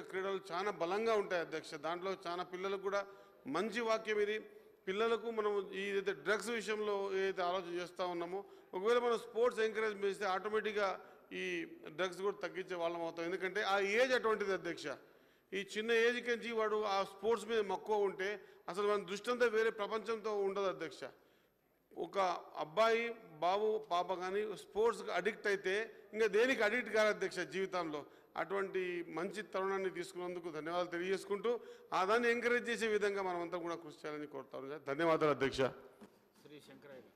క్రీడలు చాలా బలంగా ఉంటాయి అధ్యక్ష. దాంట్లో చాలా పిల్లలకు కూడా మంచి వాక్యం ఇది. పిల్లలకు మనం ఏదైతే డ్రగ్స్ విషయంలో ఏదైతే ఆలోచన చేస్తూ ఉన్నామో, ఒకవేళ మనం స్పోర్ట్స్ ఎంకరేజ్ చేస్తే ఆటోమేటిక్గా ఈ డ్రగ్స్ కూడా తగ్గించే వాళ్ళం అవుతాం. ఎందుకంటే ఆ ఏజ్ అటువంటిది అధ్యక్ష. ఈ చిన్న ఏజ్కి నుంచి వాడు ఆ స్పోర్ట్స్ మీద మక్కువ ఉంటే అసలు మన దృష్టి అంతా వేరే ప్రపంచంతో ఉండదు అధ్యక్ష. ఒక అబ్బాయి బాబు పాప కానీ స్పోర్ట్స్కి అడిక్ట్ అయితే ఇంకా దేనికి అడిక్ట్ కాదు అధ్యక్ష జీవితంలో. అటువంటి మంచి తరుణాన్ని తీసుకున్నందుకు ధన్యవాదాలు తెలియజేసుకుంటూ ఆ దాన్ని ఎంకరేజ్ చేసే విధంగా మనమంతా కూడా కృషి చేయాలని కోరుతాను. ధన్యవాదాలు అధ్యక్ష. శ్రీ శంకరయ్య.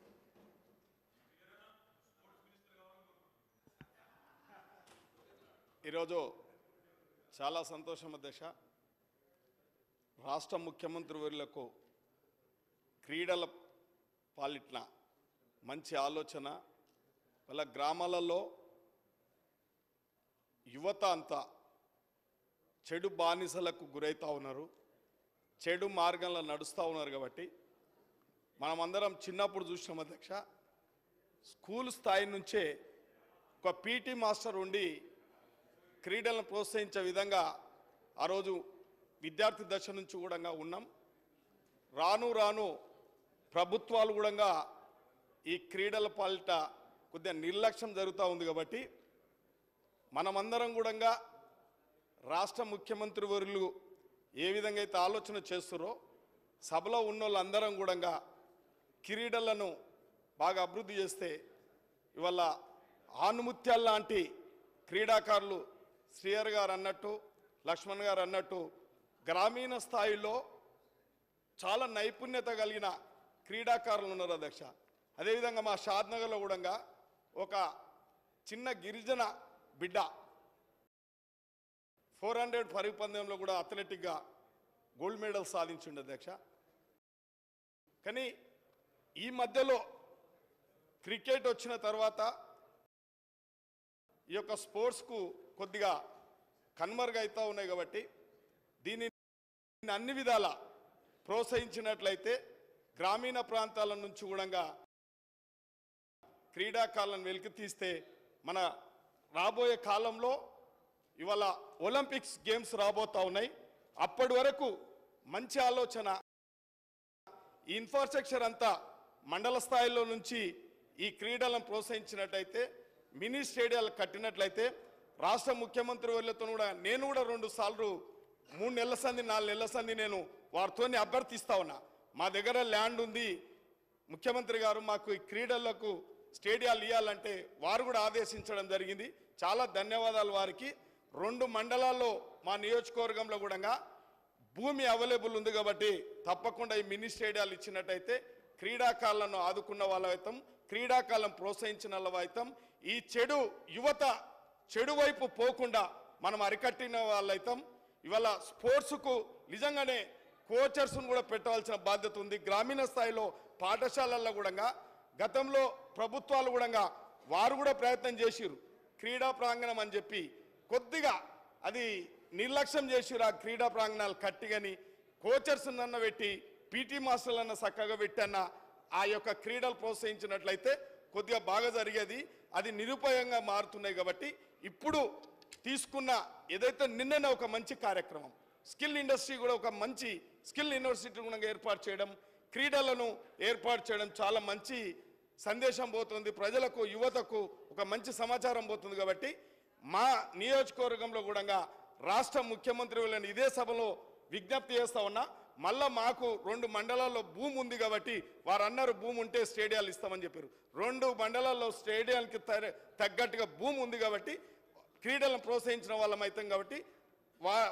ఈరోజు చాలా సంతోషం అధ్యక్ష. రాష్ట్ర ముఖ్యమంత్రి వర్యులకు క్రీడల పాలిట్ల మంచి ఆలోచన. వాళ్ళ గ్రామాలలో యువత అంతా చెడు బానిసలకు గురవుతూ ఉన్నారు, చెడు మార్గంలో నడుస్తూ ఉన్నారు. కాబట్టి మనమందరం చిన్నప్పుడు చూసినాం అధ్యక్ష, స్కూల్ స్థాయి నుంచే ఒక పీటీ మాస్టర్ ఉండి క్రీడలను ప్రోత్సహించే విధంగా ఆ రోజు విద్యార్థి దశ నుంచి కూడా ఉన్నాం. రాను రాను ప్రభుత్వాలు కూడా ఈ క్రీడల పాలిట కొద్దిగా నిర్లక్ష్యం జరుగుతూ ఉంది. కాబట్టి మనమందరం కూడా రాష్ట్ర ముఖ్యమంత్రి వర్యులు ఏ విధంగా అయితే ఆలోచన చేస్తారో సభలో ఉన్న వాళ్ళందరం కూడా క్రీడలను బాగా అభివృద్ధి చేస్తే ఇవాళ ఆనుముత్యాల లాంటి క్రీడాకారులు శ్రీహర్ గారు అన్నట్టు, లక్ష్మణ్ గారు అన్నట్టు గ్రామీణ స్థాయిలో చాలా నైపుణ్యత కలిగిన క్రీడాకారులు ఉన్నారు అధ్యక్ష. అదేవిధంగా మా షాద్నగర్లో కూడా ఒక చిన్న గిరిజన బిడ్డ 400 పరుగు పందెంలో కూడా అథ్లెటిక్గా గోల్డ్ మెడల్ సాధించిండు అధ్యక్ష. కానీ ఈ మధ్యలో క్రికెట్ వచ్చిన తర్వాత ఈ యొక్క స్పోర్ట్స్కు కొద్దిగా కనుమరుగవుతూ ఉన్నాయి. కాబట్టి దీన్ని అన్ని విధాల ప్రోత్సహించినట్లయితే గ్రామీణ ప్రాంతాల నుంచి కూడా క్రీడాకారులను వెలికి తీస్తే మన రాబోయే కాలంలో ఇవాళ ఒలింపిక్స్ గేమ్స్ రాబోతూ ఉన్నాయి. అప్పటి వరకు మంచి ఆలోచన. ఈ ఇన్ఫ్రాస్ట్రక్చర్ అంతా మండల స్థాయిలో నుంచి ఈ క్రీడలను ప్రోత్సహించినట్లయితే, మినీ స్టేడియాలు కట్టినట్లయితే రాష్ట్ర ముఖ్యమంత్రి వర్యులతో కూడా నేను కూడా 2 సార్లు 3 నెలల సంది 4 నెలల సంది నేను వారితో అభ్యర్థిస్తా ఉన్నా. మా దగ్గర ల్యాండ్ ఉంది, ముఖ్యమంత్రి గారు మాకు ఈ క్రీడలకు స్టేడియాలు ఇవ్వాలంటే వారు కూడా ఆదేశించడం జరిగింది. చాలా ధన్యవాదాలు వారికి. 2 మండలాల్లో మా నియోజకవర్గంలో కూడా భూమి అవైలబుల్ ఉంది. కాబట్టి తప్పకుండా ఈ మినీ స్టేడియాలు ఇచ్చినట్టయితే క్రీడాకారులను ఆదుకున్న వాళ్ళైతాం, క్రీడాకారులను ప్రోత్సహించిన వాళ్ళైతాం. ఈ యువత చెడు వైపు పోకుండా మనం అరికట్టిన వాళ్ళైతాం. ఇవాళ స్పోర్ట్స్కు నిజంగానే కోచర్స్ను కూడా పెట్టవలసిన బాధ్యత ఉంది. గ్రామీణ స్థాయిలో పాఠశాలల్లో కూడా గతంలో ప్రభుత్వాలు కూడా వారు కూడా ప్రయత్నం చేసిరు క్రీడా ప్రాంగణం అని చెప్పి, కొద్దిగా అది నిర్లక్ష్యం చేసిరు. ఆ క్రీడా ప్రాంగణాలు కట్టిగని కోచర్స్నన్న పెట్టి పీటీ మాస్టర్లన్న చక్కగా పెట్టన్న ఆ యొక్క క్రీడలు ప్రోత్సహించినట్లయితే కొద్దిగా బాగా జరిగేది. అది నిరుపయోగంగా మారుతున్నాయి. కాబట్టి ఇప్పుడు తీసుకున్న ఏదైతే నిన్ననే ఒక మంచి కార్యక్రమం, స్కిల్ ఇండస్ట్రీ కూడా ఒక మంచి స్కిల్ యూనివర్సిటీ కూడా ఏర్పాటు చేయడం, క్రీడలను ఏర్పాటు చేయడం చాలా మంచి సందేశం పోతుంది ప్రజలకు, యువతకు ఒక మంచి సమాచారం పోతుంది. కాబట్టి మా నియోజకవర్గంలో కూడా రాష్ట్ర ముఖ్యమంత్రి వాళ్ళని ఇదే సభలో విజ్ఞప్తి చేస్తా ఉన్నా. మళ్ళా మాకు 2 మండలాల్లో భూమి ఉంది కాబట్టి వారు అన్నారు భూమి ఉంటే స్టేడియాలు ఇస్తామని చెప్పారు. 2 మండలాల్లో స్టేడియాలకి తగ్గట్టుగా భూమి ఉంది కాబట్టి క్రీడలను ప్రోత్సహించిన వాళ్ళం అవుతాం. కాబట్టి